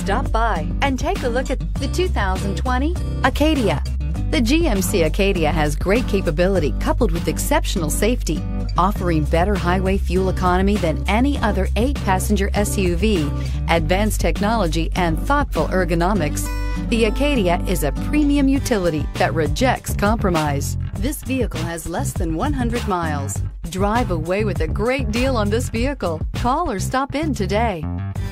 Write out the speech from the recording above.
Stop by and take a look at the 2020 Acadia. The GMC Acadia has great capability coupled with exceptional safety, offering better highway fuel economy than any other 8-passenger SUV, advanced technology, and thoughtful ergonomics. The Acadia is a premium utility that rejects compromise. This vehicle has less than 100 miles. Drive away with a great deal on this vehicle. Call or stop in today.